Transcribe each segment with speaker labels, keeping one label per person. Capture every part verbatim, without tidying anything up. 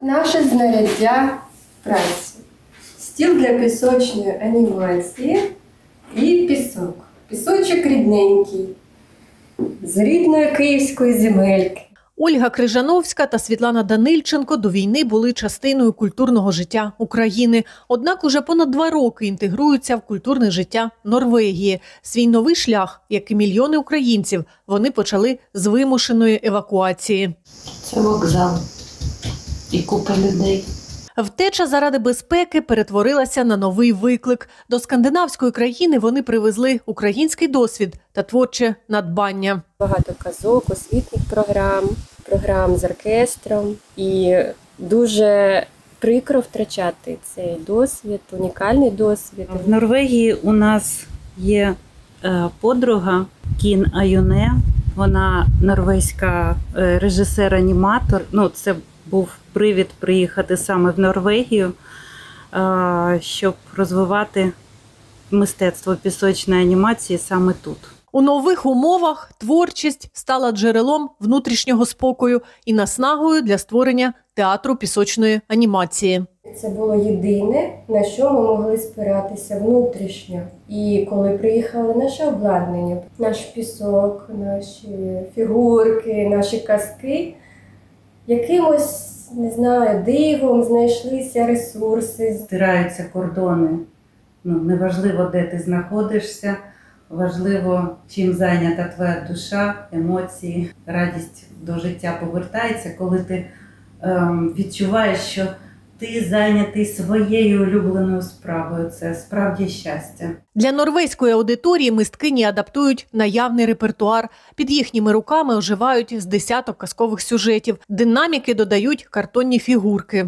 Speaker 1: Наше знаряддя праці. Стіл для пісочної анімації і пісок. Пісочок рідненький, з рідної київської земельки.
Speaker 2: Ольга Крижановська та Світлана Данильченко до війни були частиною культурного життя України. Однак уже понад два роки інтегруються в культурне життя Норвегії. Свій новий шлях, як і мільйони українців, вони почали з вимушеної евакуації.
Speaker 3: Це вокзал і купа людей.
Speaker 2: Втеча заради безпеки перетворилася на новий виклик. До скандинавської країни вони привезли український досвід та творче надбання.
Speaker 1: Багато казок, освітніх програм, програм з оркестром. І дуже прикро втрачати цей досвід, унікальний досвід.
Speaker 4: В Норвегії у нас є подруга Кін Аюне. Вона норвезька режисер-аніматор. Ну, це був привід приїхати саме в Норвегію, щоб розвивати мистецтво пісочної анімації саме тут.
Speaker 2: У нових умовах творчість стала джерелом внутрішнього спокою і наснагою для створення театру пісочної анімації.
Speaker 1: Це було єдине, на що ми могли спиратися внутрішньо. І коли приїхало наше обладнання, наш пісок, наші фігурки, наші казки, якимось, не знаю, дивом знайшлися ресурси.
Speaker 4: Стираються кордони. Ну, неважливо, де ти знаходишся, важливо, чим зайнята твоя душа, емоції, радість до життя повертається, коли ти ем, відчуваєш, що ти зайнятий своєю улюбленою справою. Це справді щастя.
Speaker 2: Для норвезької аудиторії мисткині адаптують наявний репертуар. Під їхніми руками оживають з десяток казкових сюжетів. Динаміки додають картонні фігурки.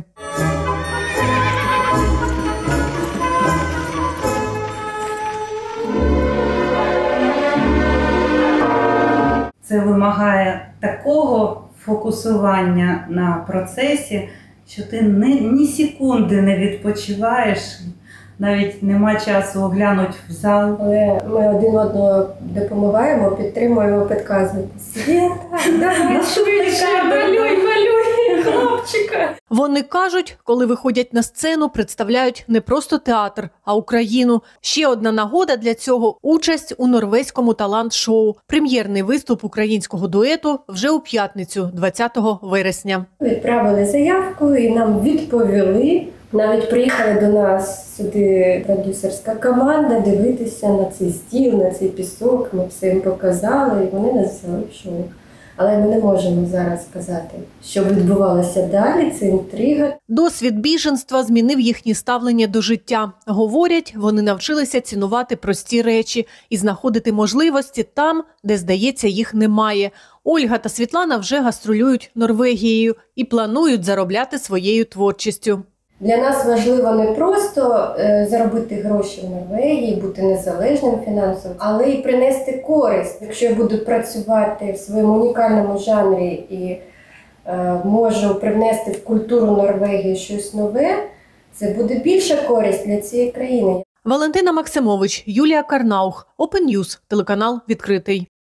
Speaker 4: Це вимагає такого фокусування на процесі, що ти ні, ні секунди не відпочиваєш, навіть нема часу оглянути в зал.
Speaker 1: Але ми один одного допомагаємо, підтримуємо, підказуємо. Світа, давай швидше, малюй, малюй, хлопчика.
Speaker 2: Вони кажуть, коли виходять на сцену, представляють не просто театр, а Україну. Ще одна нагода для цього – участь у норвезькому талант-шоу. Прем'єрний виступ українського дуету вже у п'ятницю, двадцятого вересня.
Speaker 1: Відправили заявку і нам відповіли. Навіть приїхали до нас сюди продюсерська команда дивитися на цей стіл, на цей пісок. Ми все їм показали і вони нас взяли в шоу. Але ми не можемо зараз сказати, що відбувалося далі, це інтрига.
Speaker 2: Досвід біженства змінив їхнє ставлення до життя. Говорять, вони навчилися цінувати прості речі і знаходити можливості там, де, здається, їх немає. Ольга та Світлана вже гастролюють Норвегією і планують заробляти своєю творчістю.
Speaker 1: Для нас важливо не просто е, заробити гроші в Норвегії, бути незалежним фінансово, але й принести користь. Якщо я буду працювати в своєму унікальному жанрі і е, можу привнести в культуру Норвегії щось нове, це буде більша користь для цієї країни.
Speaker 2: Валентина Максимович, Юлія Карнаух, Open News, телеканал «Відкритий».